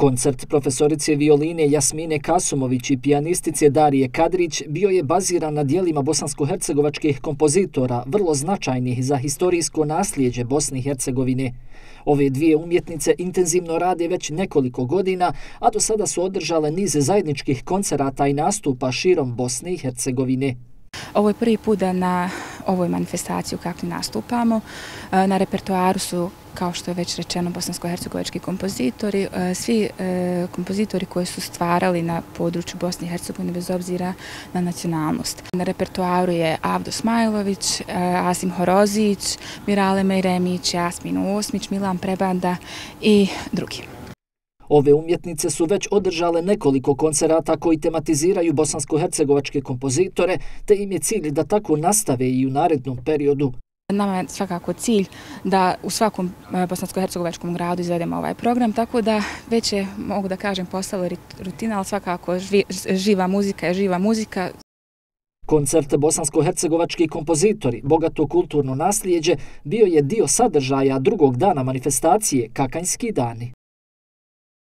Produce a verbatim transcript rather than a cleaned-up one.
Koncert profesorice violine Jasmine Kasumović i pijanistice Darije Kadrić bio je baziran na dijelima bosansko-hercegovačkih kompozitora, vrlo značajnih za historijsko nasljeđe Bosne i Hercegovine. Ove dvije umjetnice intenzivno rade već nekoliko godina, a do sada su održale niz zajedničkih koncerata i nastupa širom Bosne i Hercegovine. Ovo je prvi put da na ovoj manifestaciji kako nastupamo. Na repertoaru su, kao što je već rečeno, bosansko-hercegovački kompozitori, svi kompozitori koji su stvarali na području Bosne i Hercegovine bez obzira na nacionalnost. Na repertoaru je Avdo Smajlović, Asim Horozić, Mirale Mejremić, Jasmin Osmić, Milan Prebanda i drugi. Ove umjetnice su već održale nekoliko koncerata koji tematiziraju bosansko-hercegovačke kompozitore, te im je cilj da tako nastave i u narednom periodu. Nama je svakako cilj da u svakom bosansko-hercegovačkom gradu izvedemo ovaj program, tako da već je, mogu da kažem, postala rutina, ali svakako živa muzika je živa muzika. Koncert bosansko-hercegovački kompozitori, bogato kulturno nasljeđe, bio je dio sadržaja drugog dana manifestacije Kakanjski dani.